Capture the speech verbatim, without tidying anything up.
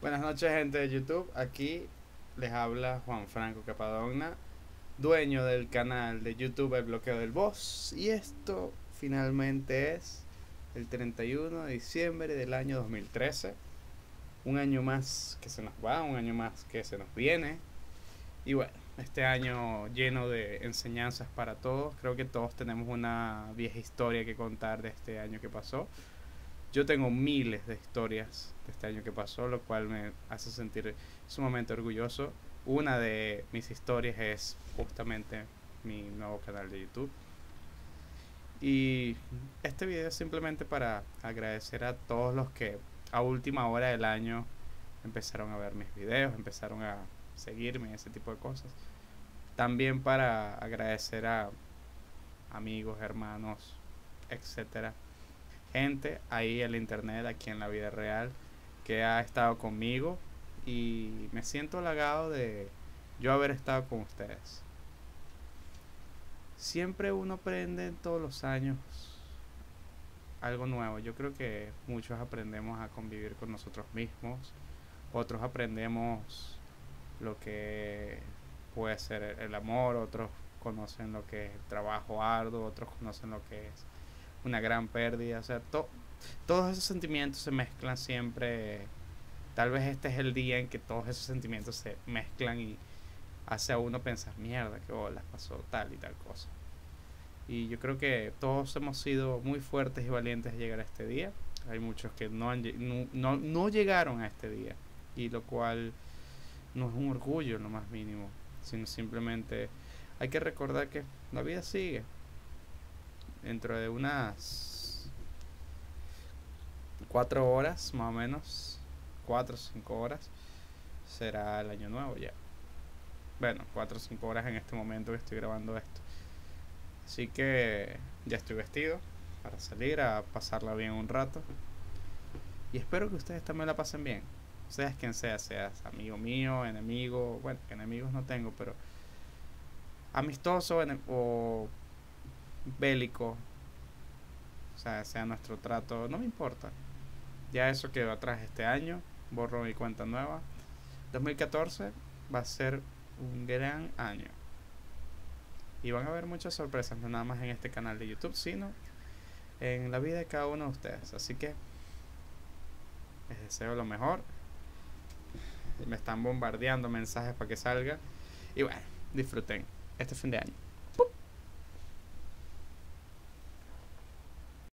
Buenas noches, gente de YouTube. Aquí les habla Juan Franco Capadonna, dueño del canal de YouTube El Bloqueo del Boss. Y esto finalmente es el treinta y uno de diciembre del año dos mil trece. Un año más que se nos va, un año más que se nos viene. Y bueno, este año lleno de enseñanzas para todos. Creo que todos tenemos una vieja historia que contar de este año que pasó. Yo tengo miles de historias de este año que pasó, lo cual me hace sentir sumamente orgulloso. Una de mis historias es justamente mi nuevo canal de YouTube. Y este video es simplemente para agradecer a todos los que a última hora del año empezaron a ver mis videos, empezaron a seguirme, ese tipo de cosas. También para agradecer a amigos, hermanos, etcétera, gente ahí en la internet, aquí en la vida real, que ha estado conmigo, y me siento halagado de yo haber estado con ustedes. Siempre uno aprende todos los años algo nuevo. Yo creo que muchos aprendemos a convivir con nosotros mismos, otros aprendemos lo que puede ser el amor, otros conocen lo que es el trabajo arduo, otros conocen lo que es una gran pérdida. O sea, to, todos esos sentimientos se mezclan siempre. Tal vez este es el día en que todos esos sentimientos se mezclan y hace a uno pensar, mierda, que bolas, pasó tal y tal cosa. Y yo creo que todos hemos sido muy fuertes y valientes de llegar a este día. Hay muchos que no, han, no, no, no llegaron a este día, y lo cual no es un orgullo en lo más mínimo, sino simplemente hay que recordar que la vida sigue. Dentro de unas cuatro horas más o menos, cuatro o cinco horas, será el año nuevo ya. Bueno, cuatro o cinco horas en este momento que estoy grabando esto. Así que ya estoy vestido para salir a pasarla bien un rato. Y espero que ustedes también la pasen bien. Seas quien sea, seas amigo mío, enemigo. Bueno, enemigos no tengo, pero amistoso o bélico. O sea, sea nuestro trato, no me importa. Ya eso quedó atrás este año. Borro mi cuenta nueva. dos mil catorce va a ser un gran año. Y van a haber muchas sorpresas, no nada más en este canal de YouTube, sino en la vida de cada uno de ustedes. Así que les deseo lo mejor. Me están bombardeando mensajes para que salga. Y bueno, disfruten este fin de año.